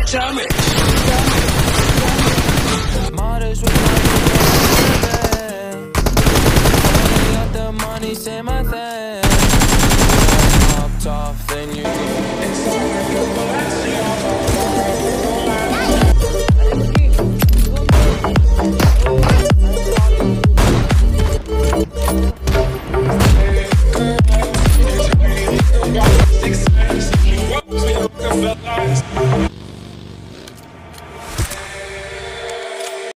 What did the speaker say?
Damage. Modest with my only got the money, say my thing. Up top, then you Success, we welcome the eyes.